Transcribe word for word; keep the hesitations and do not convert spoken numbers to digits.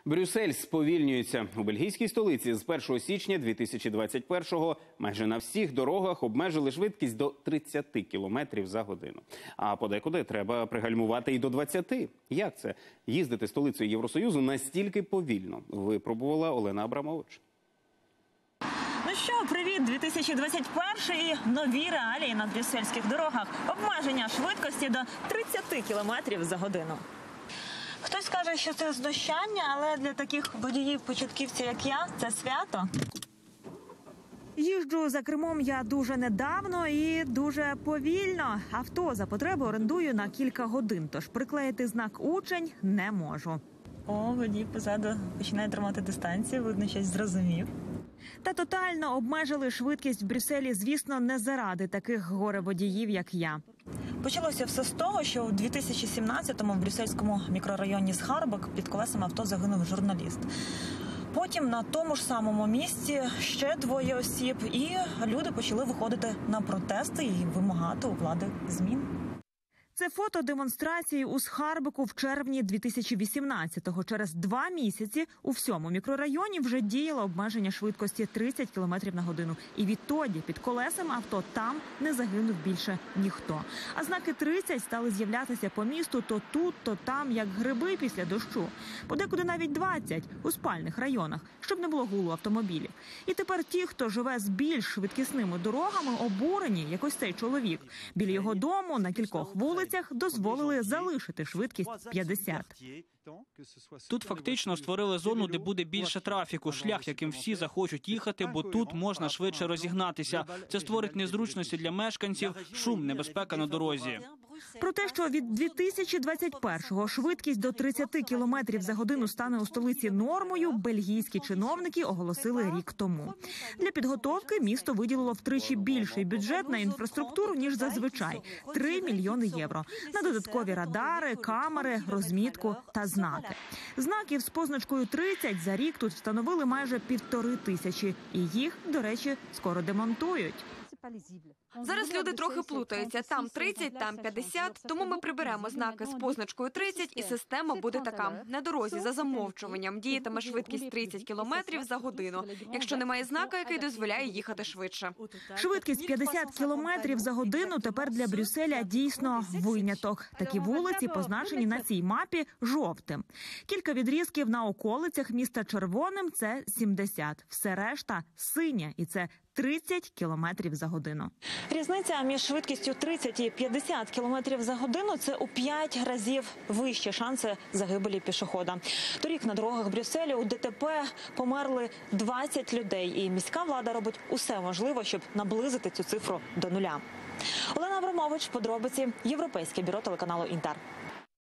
Брюссель сповільнюється. У бельгійській столиці з першого січня дві тисячі двадцять першого майже на всіх дорогах обмежили швидкість до тридцяти кілометрів за годину. А подекуди треба пригальмувати і до двадцяти. Як це? Їздити столицею Євросоюзу настільки повільно? Випробувала Олена Абрамович. Ну що, привіт, дві тисячі двадцять перший і нові реалії на брюссельських дорогах. Обмеження швидкості до тридцяти кілометрів за годину. Хтось каже, що це знущання, але для таких водіїв-початківців, як я, це свято. Їжджу за кермом я дуже недавно і дуже повільно. Авто за потреби орендую на кілька годин, тож приклеїти знак «Учень» не можу. О, водій позаду починає тримати дистанцію, видно, щось зрозумів. Та тотально обмежили швидкість в Брюсселі, звісно, не заради таких горе-водіїв, як я. Почалося все з того, що у дві тисячі сімнадцятому в брюссельському мікрорайоні Схарбек під колесами авто загинув журналіст. Потім на тому ж самому місці ще двоє осіб, і люди почали виходити на протести і вимагати у влади змін. Це фото демонстрації у Схарбеку в червні дві тисячі вісімнадцятого. Через два місяці у всьому мікрорайоні вже діяло обмеження швидкості тридцять кілометрів на годину. І відтоді під колесами авто там не загинув більше ніхто. А знаки тридцять стали з'являтися по місту то тут, то там, як гриби після дощу. Подекуди навіть двадцять у спальних районах, щоб не було гулу автомобілів. І тепер ті, хто живе з більш швидкісними дорогами, обурені, як ось цей чоловік. Біля його дому на кількох вулицях дозволили залишити швидкість п'ятдесят. Тут фактично створили зону, де буде більше трафіку, шлях, яким всі захочуть їхати, бо тут можна швидше розігнатися. Це створить незручності для мешканців, шум, небезпека на дорозі. Про те, що від дві тисячі двадцять першого швидкість до тридцяти кілометрів за годину стане у столиці нормою, бельгійські чиновники оголосили рік тому. Для підготовки місто виділило втричі більший бюджет на інфраструктуру, ніж зазвичай – три мільйони євро. На додаткові радари, камери, розмітку та знаки. Знаків з позначкою тридцять за рік тут встановили майже півтори тисячі. І їх, до речі, скоро демонтують. Зараз люди трохи плутаються. Там тридцять, там п'ятдесят. Тому ми приберемо знаки з позначкою тридцять, і система буде така. На дорозі за замовчуванням діятиме швидкість тридцять кілометрів за годину, якщо немає знака, який дозволяє їхати швидше. Швидкість п'ятдесят кілометрів за годину тепер для Брюсселя дійсно виняток. Такі вулиці позначені на цій мапі жовтим. Кілька відрізків на околицях міста червоним – це сімдесят. Все решта – синя, і це тридцять кілометрів за годину. Різниця між швидкістю тридцять і п'ятдесят кілометрів за годину – це у п'ять разів вищі шанси загибелі пішохода. Торік на дорогах Брюсселя у ДТП померли двадцять людей, і міська влада робить усе можливе, щоб наблизити цю цифру до нуля. Олена Абрамович, подробиці, Європейське бюро телеканалу «Інтер».